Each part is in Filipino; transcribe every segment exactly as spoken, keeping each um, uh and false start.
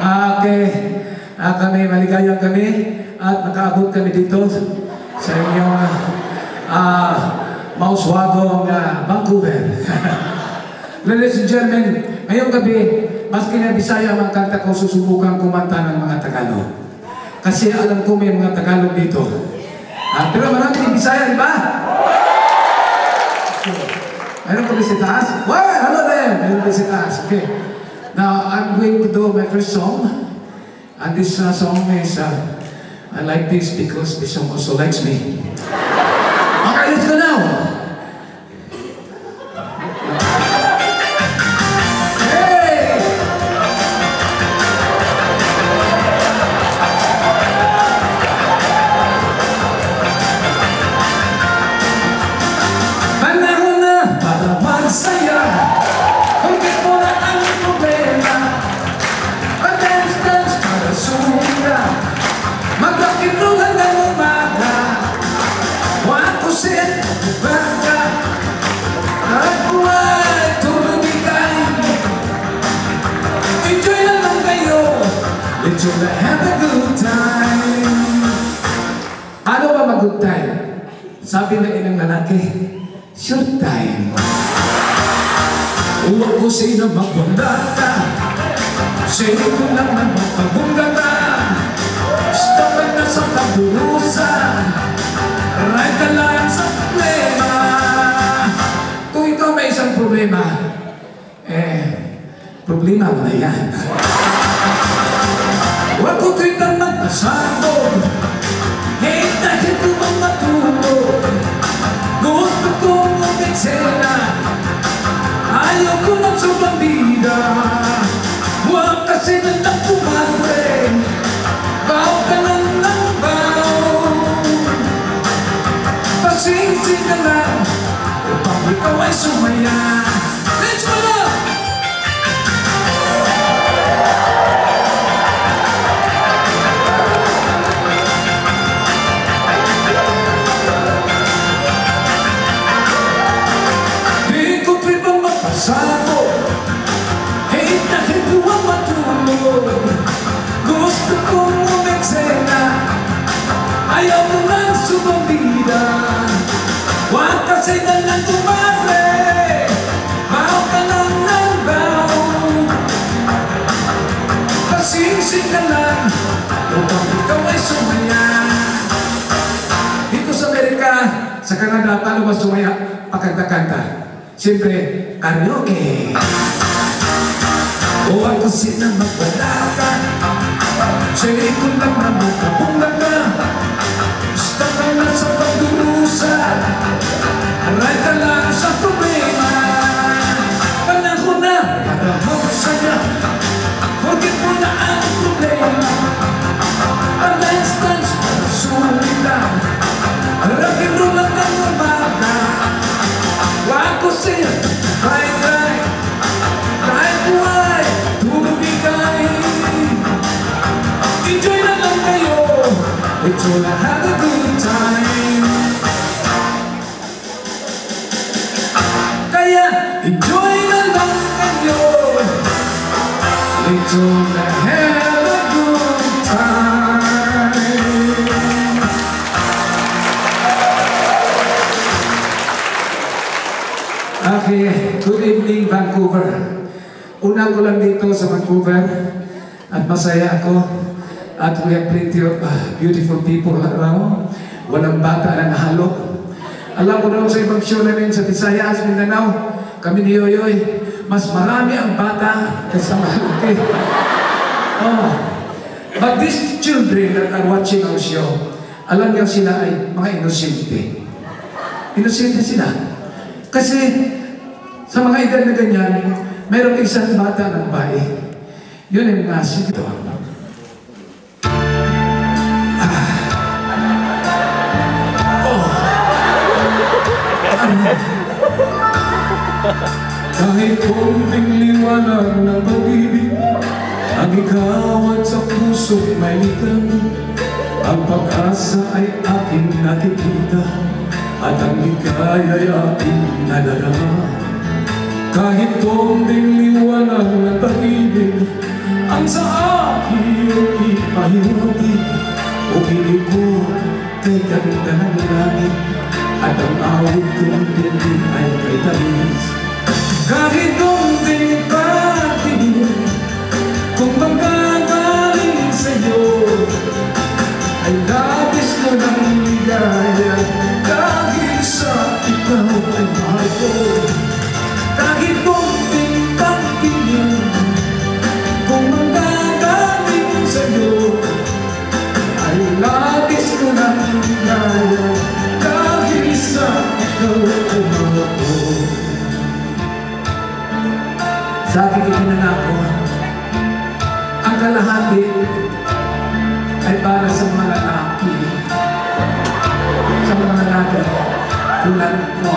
Ah, okay. Ah, kami, maligaya kami at nakaabot kami dito sa inyong uh, mauswagong uh, Vancouver. Ladies and gentlemen, ngayong gabi, maski na Bisaya ang kanta ko, susubukan kumanta ng mga Tagalog. Kasi alam ko may mga Tagalog dito. Ah, pero maraming Bisaya, di ba? Mayroon kami sa taas? Well, hello there! Mayroon kami sa taas. Okay. Now, I'm going to do my first song. And this uh, song is, uh, I like this because this song also likes me. Okay, let's go now! Hey! Panahon na para magsaya. Hanggang mo na ang problema. Pag-dance-dance para sumira. Magkakitong hanggang umaga. Wakusin, baka. At buhay, tumibigay. Enjoy na lang kayo. Let's all have a good time. Ano ba mag-good time? Sabi ng ilang lalaki, short time. Huwag ko sino magbundata. Sa'yo ko lang na magpabungata. Stop ka na sa pagdurusa. Right ka lang sa problema. Kung ikaw may isang problema, eh, problema mo na yan. Huwag ko kitang magpasabog. Eh, dahil ko bang matulog. Gusto kong umiksena. Ayaw ko lang sa pambida. Huwag kasi nang kumare. Baw ka lang ng baw. Pasing-sing ka lang upang ikaw ay sumaya. Let's go na! Di ko pwedeng magpasabog. Hey, dahil ko ang matulog. Gusto kong umiksena. Ayaw mo lang sumambida. Huwag kasi na lang kumare. Baw ka lang ng baw. Pasing-sing ka lang upang ikaw ay sumaya. Dito sa Amerika, sa Canada, paano ba sumaya? Pakanta-kanta. Siyempre, karaoke. Huwag kasi na magbalaka. Sa'yo ko lang na magkabunga. Basta ka na sa pagdurusa. Aray ka lang sa problema. Panahon na para magsaya. Forget mo na ang problema. Pag-dance-dance para sumita. Aragin mo lang ang umaga. Huwag ko siya, right-right. Kahit buhay, tumibigay. Enjoy na lang kayo. Let's all have a good time. Kaya, enjoy na lang kayo. Let's all have a good time. Okay, good evening Vancouver. Una ko lang dito sa Vancouver at masaya ako at we have plenty of uh, beautiful people around. Walang bata na nahalo. Alam ko naman sa ibang show namin sa Visayas, Mindanao, kami ni Yoyoy, mas marami ang bata kaysa malaki. Oh. But these children that are watching our show, alam niyo sila ay mga inosente. Inosente sila. Kasi sa mga edad na ganyan, mayroong isang bata ng babae. Yun ang nasi ito. Ah. Oh. Ano? Kahit konting liwanag ng pag-ibig, ang ikaw at sa puso'y may litang, ang pag-asa ay aking nakikita, at ang ika'y aking nadarama. Kahit konting liwanag ng pag-ibig, ang sa akin ipahirapin o piling ko kay ganda ng langit at ang awit kong dindi ay kay talis. Kahit kunting pagtingin kung magagaling sa'yo ay labis ko ng ligaya dahil sa ikaw ay mahal ko. Kahit kunting pagtingin kung magagaling sa'yo ay labis ko ng ligaya dahil sa ikaw ay mahal ko. Sa aking ipinanako, ang kalahati ay para sa mga lalaki, sa mga lalaki tulad ko.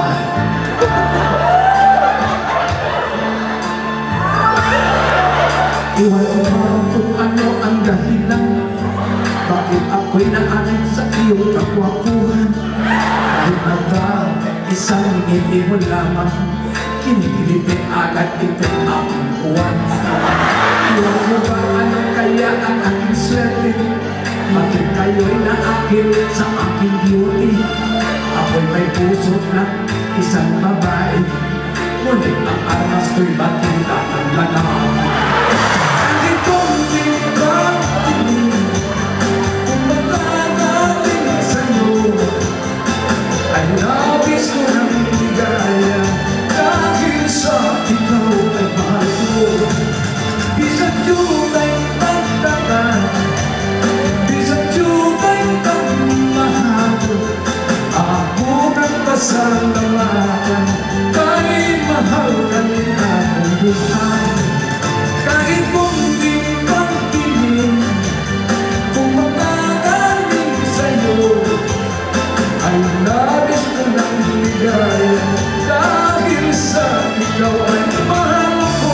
Iwan ko man kung ano ang dahilan bakit ako'y naanit sa iyong kakwapuhan. Kahit na ba isang ngiti mo lamang kinikilig agad itong aking buwan. Iwan mo ba ano kaya ang aking swerte? Bakit kayo'y naakit sa aking beauty? Ako'y may puso na isang babae, ngunit ang armas ko'y batida ang lalaki. Kahit kunting pagtingin kung magagaling sa'yo ay labis ko ng ligaya dahil sa ikaw ay mahal ko. Bisag yunay pagtakan, bisag yunay pagmahal, ako kang pasalamatan kay mahal ka rin akong buhay. Kahit kunting pagtingin kung magagaling sa'yo ay labis ko ng ligaya dahil sa ikaw ay mahal ko.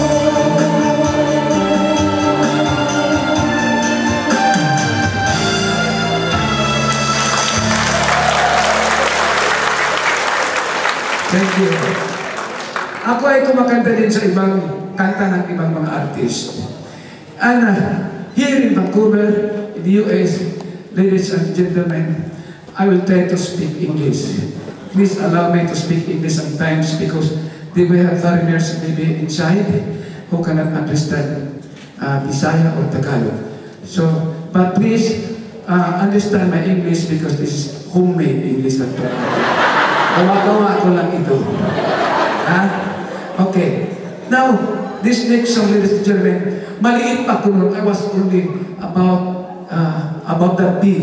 Thank you. Ako ay kumakanta din sa ibang kanta ng ibang mga artist. And uh, here in Vancouver, in the U S, ladies and gentlemen, I will try to speak English. Please allow me to speak English sometimes because they will have foreigners maybe inside who cannot understand uh, Bisaya or Tagalog. So, but please uh, understand my English because this is homemade English na ito. Gawa-gawa ko lang ito. Ha? Okay. Now, this next song, ladies and gentlemen, maliit pa ko nun. I was only about uh, about the B.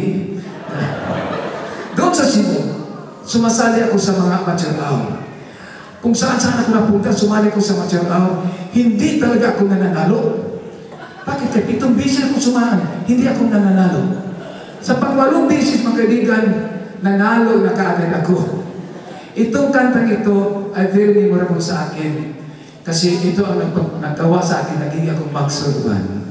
Doon sa Cebu, sumasali ako sa mga amateur hour. Kung saan-saan ako napunta, sumali ko sa amateur hour, hindi talaga ako nananalo. Bakit? Kaya pitong bisis ako sumahan, hindi ako nananalo. Sa pangwalong bisis, mga kaibigan, nanalo na kaagad ako. Itong kantang ito ay very memorable sa akin. Kasi ito ang nagtawa sa akin, naging akong magsurban.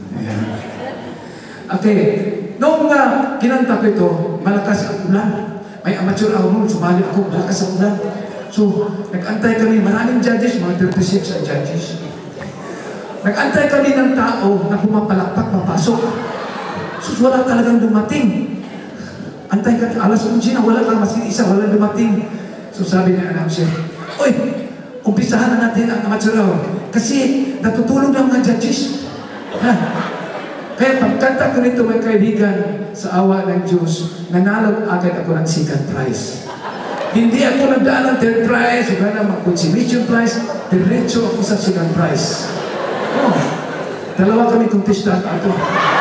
Okay. Noong uh, kinanta ko ito, malakas ang ulan. May amateur hour noon, sumali ako, malakas ang ulan. So, nag-antay kami, maraming judges, mga thirty-six ang judges. Nag-antay kami ng tao na pumapalakpak, papasok. So, wala talagang dumating. Antay ka, alas unsi na, wala lang, masin isa, wala dumating. So, sabi niya, announcer, "Oy, umpisahan na natin ang amateur hour. Kasi natutulog ng mga judges." Ha? Kaya pagkanta ko nito, mga kaibigan, sa awa ng Diyos, nanalo agad ako ng second prize. Hindi ako nagdaan ng third prize, o gana mag-consummation prize, diretso ako sa second prize. Oh, dalawa kami contestant ato.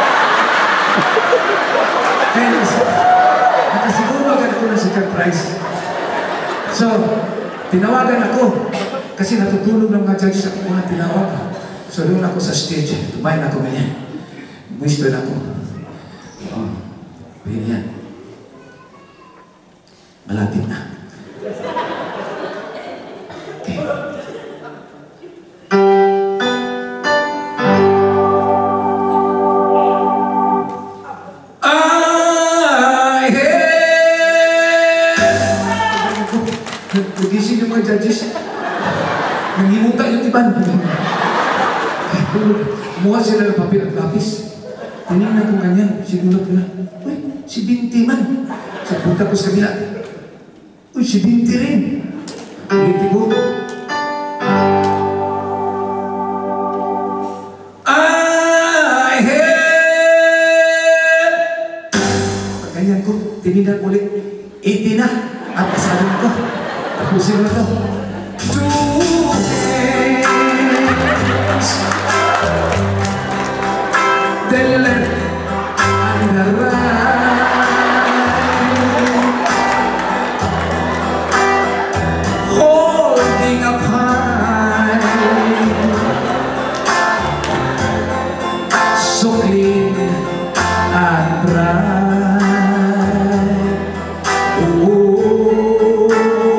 Kaya nakasiguro agad ako ng second prize. So, tinawagan ako, kasi natutulog ng mga judges ako unang tinawag. So, doon ako sa stage, tumayin ako ganyan. Gusto na ako. Oh, pwede yan. Malapit na. Okay. I have nagising yung mga judges. Nangimuta yung iban. Kumuha sila ng papel at lapis. Tinignan ko ganyan, sigulat ko na, uy, si Binti man. So punta ko sa kabila, uy, si Binti rin. Binti ko, I have. Pag ganyan ko, tinignan ulit, eighty na. At kasabi na ko, tapusin na to. Two hands, the left and the right, holding up high, so clean and bright. Oh,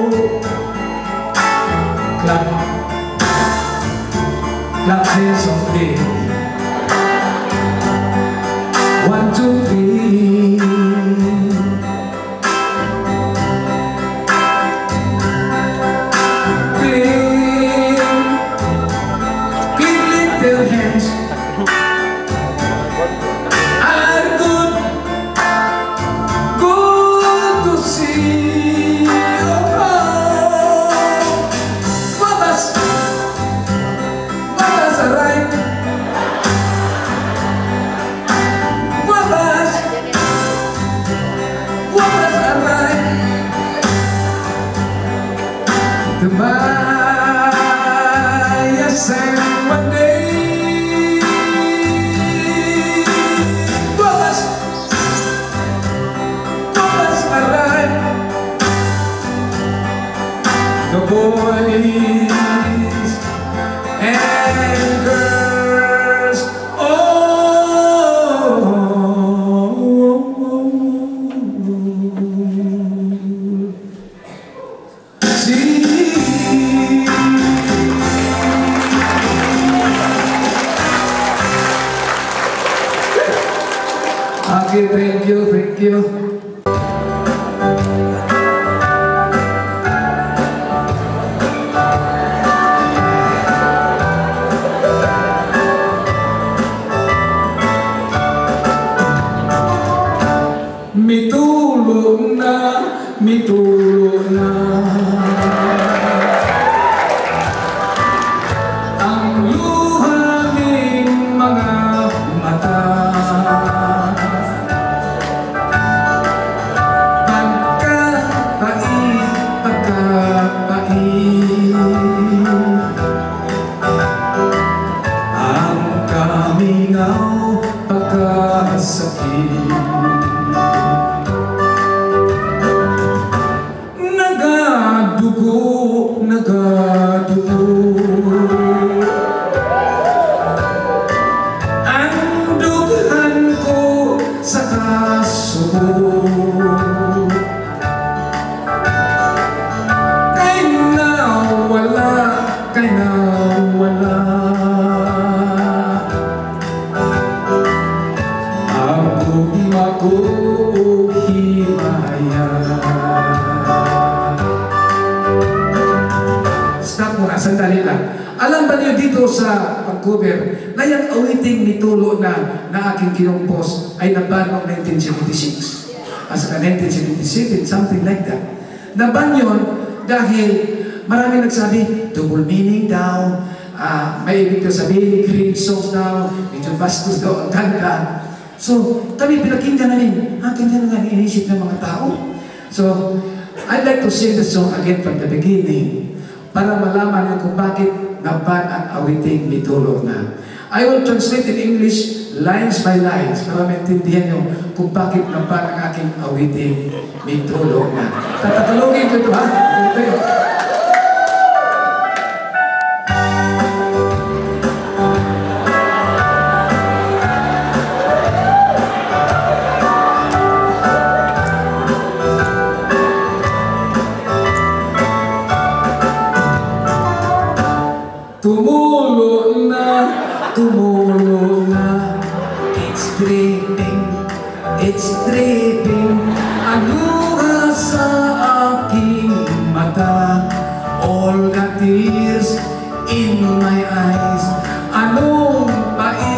clap, clap hands of me. One, two, three. Clean, clean little hands are good, good to see. Oh, Wabash, Wabash, right? Wabash, Wabash, right? The Maya sang one day. Wabash, Wabash, right? The boys and girls, oh, see. Okay, thank you, thank you. Mitulog na, mitulog na ang luha ng mga mata. Pagkapait, pagkapait ang kamingaw, pagkasakit. Nagadugo, nagadugo ang dughan ko sa kasubo. Kay nawala, kay nawala ang ugma ko o himaya. Stop muna, sandali lang. Alam ba niyo dito sa Vancouver na yung awiting nitulo na na aking kinumpos ay naban noong nineteen seventy-six? As ka nineteen seventy-seven, something like that. Naban yun dahil marami nagsabi, double meaning daw, uh, may ibig ko sabihin, green songs daw, medyo bastos daw ang kanta. So, kami pinakinggan namin, akin yan nga inisip ng mga tao. So, I'd like to sing the song again from the beginning para malaman nyo kung bakit naban ang awiting nitulo na. I will translate in English lines by lines para maintindihan nyo kung bakit naban ang aking awiting nitulo na. Tatagalogin ko ito, ha? Ito yun. Tumulo na, tumulo na, it's dripping, it's dripping, ang luha sa aking mata, all the tears in my eyes, anong pait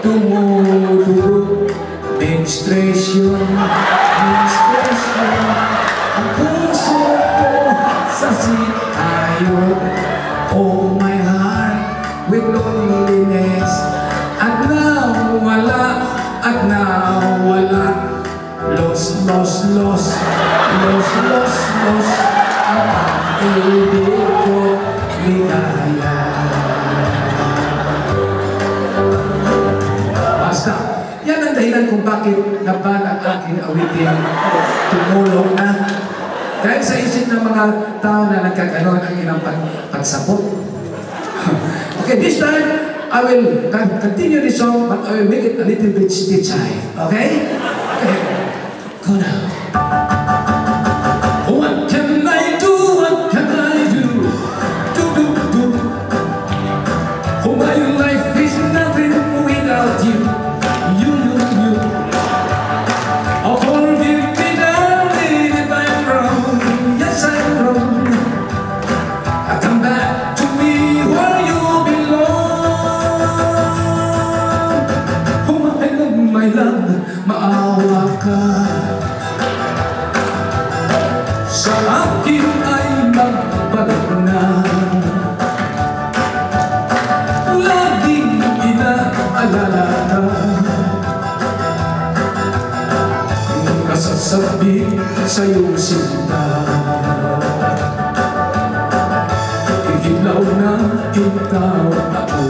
Dumudugo, menstruation, menstruation. Ang puso ko sa sitayo. Oh my heart with loneliness. At nawala, at nawala. Lost, lost, lost, lost, lost, lost. Ang pag-ibig ko ligaya. Basta, yan ang dahilan kung bakit naban ang aking awitin tumulong na. Dahil sa isip ng mga tao na nagkaganon ang ilang pag pagsapot. Okay, this time, I will continue this song, but I will make it a little bit stitchy. Okay? Okay. Go now. What can I do? What can I do? Do, do, do. Oh, my life is nothing without you. You, you, you. Oh, forgive me, darling, if I'm wrong. Yes, I'm wrong. I come back to me where you belong. Oh, my love, my love, maawa ka. Sa akin ay magbalik na. Laging inaalala ka. Kasasabi sa'yo sinta. Ihilaw na ikaw ako.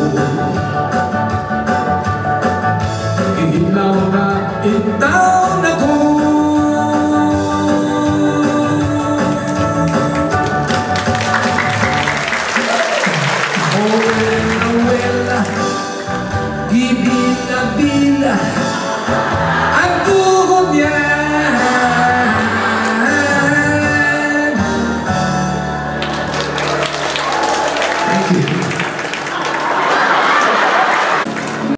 Ihilaw na ikaw ako. Ibila-bila ang tuhod niya.